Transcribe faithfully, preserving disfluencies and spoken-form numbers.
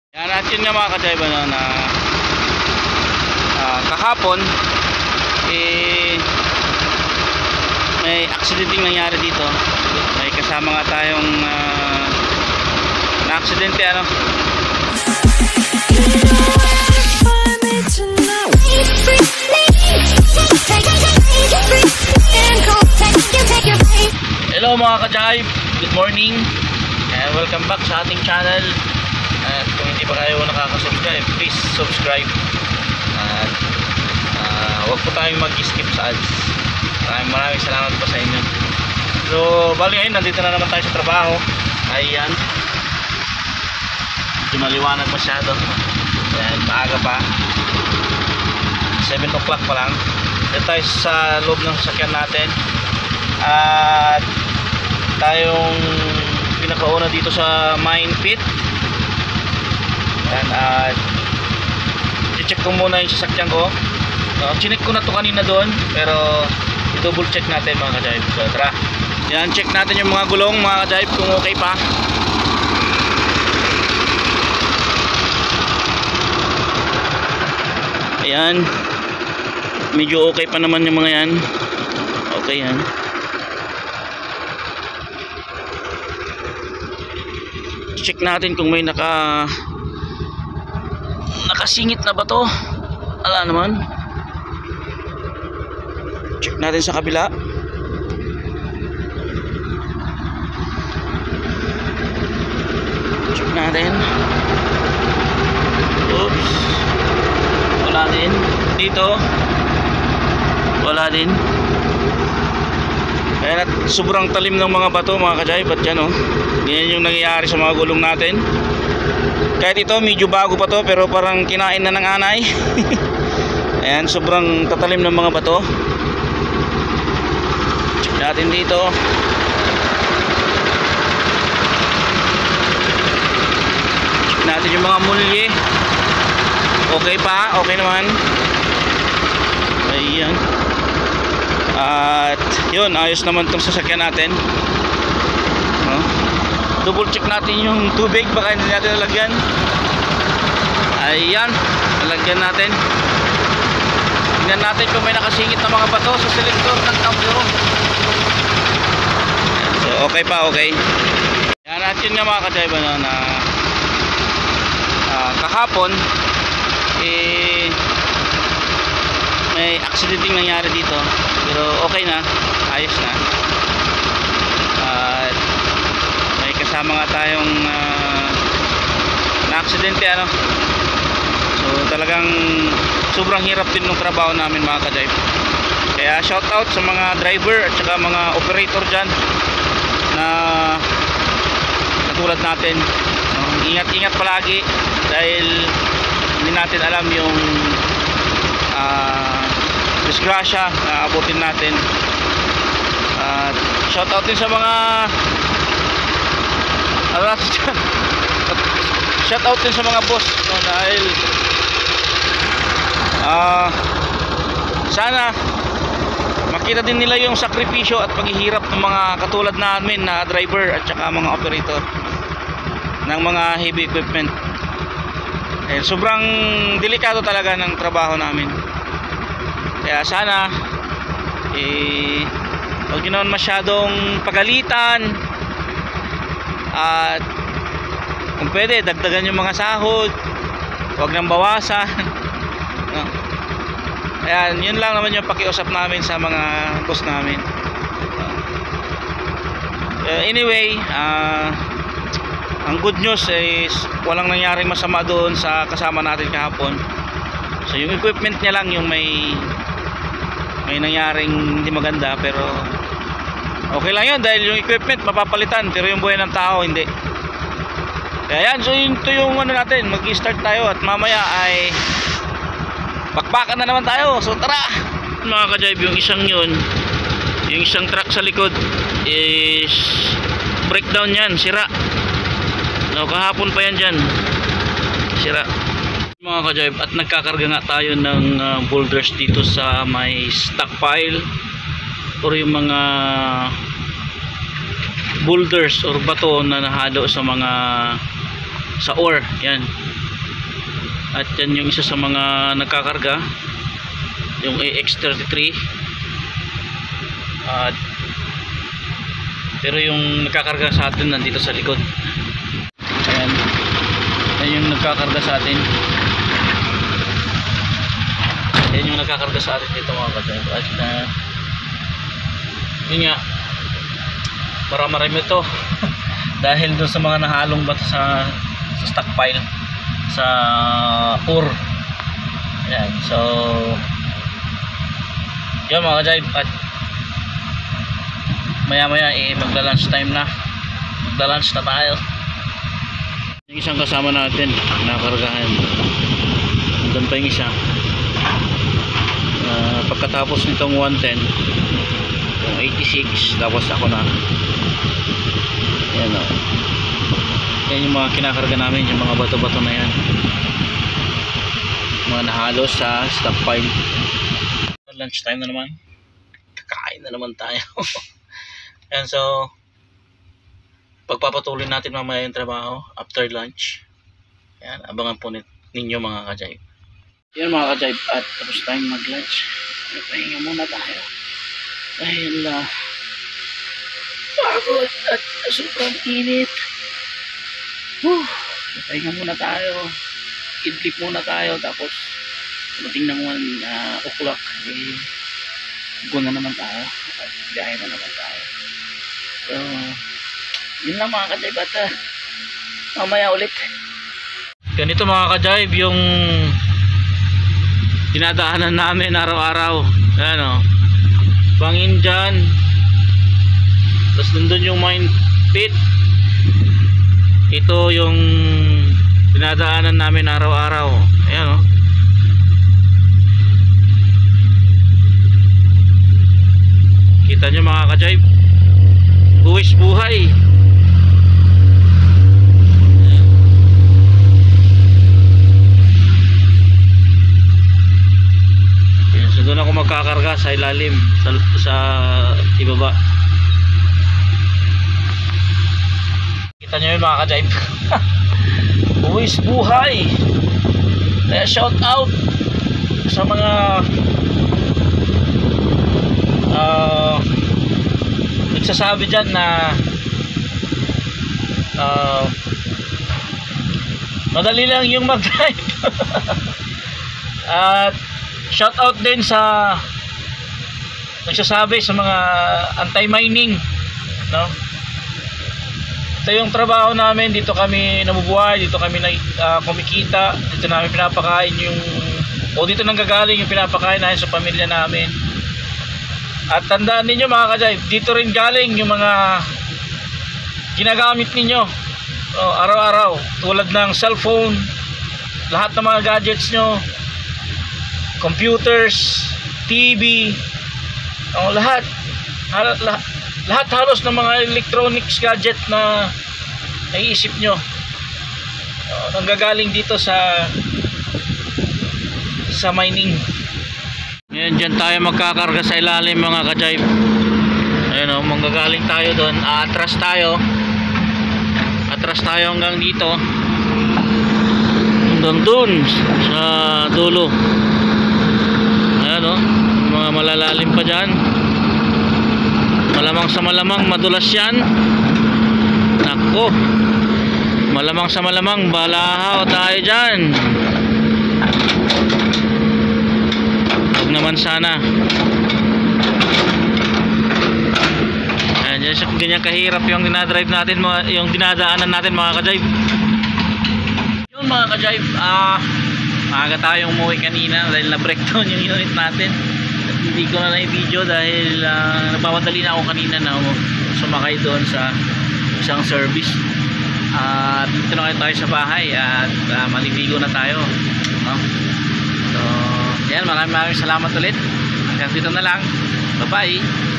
Yan, at yun nga mga ka-drive, ano, na uh, kahapon eh may aksidenteng nangyari dito. May kasama nga tayong uh, na aksidente, ano. Hello mga ka-drive, good morning and welcome back sa ating channel. At kung hindi pa kayo nakaka-subscribe, please subscribe. At uh, huwag po tayong mag-skip sa ads. Maraming maraming salamat po sa inyo. So bali ngayon, nandito na naman tayo sa trabaho. Ayan, medyo maliwanag masyado. Ayan, maaga pa, seven o'clock pa lang. Dito tayo sa loob ng sasakyan natin. At tayong pinakauna dito sa mine pit. Yan, at i-check ko muna yung sasakyan ko. No, chinek ko na to kanina doon, pero i-double check natin mga ka-drive. So tara, yan, check natin yung mga gulong mga ka-drive kung okay pa. Ayan, medyo okay pa naman yung mga yan. Okay yan. Check natin kung may naka nakasingit na ba to. Ala naman. Check natin sa kabila. Check natin. Oops, wala din. Dito wala din. Kaya sobrang talim ng mga bato mga ka-drive. At yan, oh, ganyan yung nangyayari sa mga gulong natin. Kahit ito medyo bago pa to, pero parang kinain na ng anay. Ayan, sobrang tatalim ng mga bato. Check natin dito. Check natin yung mga mulye. Okay pa, okay naman. Ayan. At yun, ayos naman itong sasakyan natin. No? Double check natin yung tubig, baka hindi natin nalagyan. Ayan, nalagyan natin. Tingnan natin kung may nakasingit na mga bato sa selector ng cambio. So okay pa, okay. Yan, at yun nga mga ka-drive, ano, na uh, kahapon eh may aksidenteng nangyari dito, pero okay na, ayos na. At may kasama nga tayong uh, na aksidente, ano. So talagang sobrang hirap din ng trabaho namin mga ka-drive. Kaya shout out sa mga driver at saka mga operator dyan na katulad natin. Ingat-ingat palagi dahil hindi natin alam yung uh, disgrasya na abutin natin. At uh, shout out din sa mga uh, shout out din sa mga boss, no, dahil uh, sana makita din nila yung sakripisyo at paghihirap ng mga katulad namin na driver at saka mga operator ng mga heavy equipment. Eh, sobrang delikado talaga ng trabaho namin. Kaya sana eh, huwag nyo naman masyadong pagalitan. At kung pwede, dagdagan yung mga sahod, huwag nang bawasan. No? Ayan, yun lang naman yung pakiusap namin sa mga boss namin. uh, Anyway, uh, ang good news is walang nangyaring masama doon sa kasama natin kahapon. So yung equipment niya lang yung may may nangyaring hindi maganda, pero okay lang yun dahil yung equipment mapapalitan, pero yung buhay ng tao hindi. Kaya yan, so ito yung ano natin, mag-start tayo at mamaya ay bakbakan na naman tayo. So tara mga ka-drive, yung isang yun, yung isang truck sa likod is breakdown yan, sira. No, kahapon pa yan dyan, sira mga ka-drive. At nagkakarga nga tayo ng uh, boulders dito sa may stockpile or yung mga boulders or bato na nahalo sa mga sa ore. Yan, At yan yung isa sa mga nagkakarga, yung A X thirty-three. At pero yung nagkakarga sa atin nandito sa likod. Ayan, yan yung nagkakarga sa atin. Yan yung nagkakarga sa atin dito mga kajayb. At uh, yun nga, marami-marami ito dahil doon sa mga nahalong bato sa, sa stockpile sa ore. Ayan, so yun mga kajayb. At maya maya eh, magla lunch time na, magla lunch na tayo. Yung isang kasama natin nakargahan, doon pa yung isa. Uh, pagkatapos nitong one ten, yung eighty-six, tapos ako na. Yan o, yan yung mga kinakarga namin, yung mga bato-bato na yan, mga nahalo sa stockpile. Lunch time na naman, kakain na naman tayo. Yan, so pagpapatuloy natin mamaya yung trabaho after lunch. Yan, abangan po ninyo mga kajayb. Yan mga kajayb, at tapos tayong mag lunch. Pahinga muna tayo dahil uh, pagod at sobrang init. Whew, pahinga muna tayo, idlip muna tayo, tapos dumating ng one uh, o'clock eh, go na naman tayo at biyahe na naman tayo. So yun lang mga kajayb, at uh, mamaya ulit. Ganito mga kajayb yung dinadaanan namin araw-araw. Ayan o, bangin dyan, tapos nandun yung mine pit. Ito yung dinadaanan namin araw-araw. Ayan o, kita nyo mga kajayb, buwis buhay. So doon ako magkakarga sa ilalim, sa, sa ibaba. Kita nyo yun mga kajayb. Buwis buhay. Kaya shout out sa mga uh, nagsasabi dyan na uh, madali lang yung mag-drive. At shout out din sa nagsasabi sa mga anti-mining, no? Ito yung trabaho namin, dito kami nabubuhay, dito kami na, uh, kumikita, dito namin pinapakain yung, o dito nanggagaling yung pinapakain namin sa pamilya namin. At tandaan ninyo mga kajayb, dito rin galing yung mga ginagamit ninyo uh, araw-araw, tulad ng cellphone, lahat ng mga gadgets nyo, computers, T V, oh, lahat, lahat, lahat, lahat halos ng mga electronics gadget na naiisip nyo, oh, nanggagaling dito sa sa mining. Ngayon dyan tayo magkakarga sa ilalim mga kajayb. Ayun o, manggagaling tayo doon, aatras tayo, atras tayo hanggang dito, doon doon sa dulo. Ayan o, mga malalalim pa dyan, malamang sa malamang madulas yan. Nako, malamang sa malamang balahaw tayo dyan. Huwag naman sana. Ayan, ganyan kahirap yung dinadrive natin, yung dinadaanan natin mga kajayb. Yun mga kajayb, ah maaga tayong umuwi kanina dahil na-breakdown yung unit natin at hindi ko na na-video dahil uh, nagpapadali na ako kanina na sumakay doon sa isang service. At uh, dito na tayo sa bahay at uh, maliligo na tayo, no? So yan, maraming maraming salamat ulit. Hanggang dito na lang, bye bye.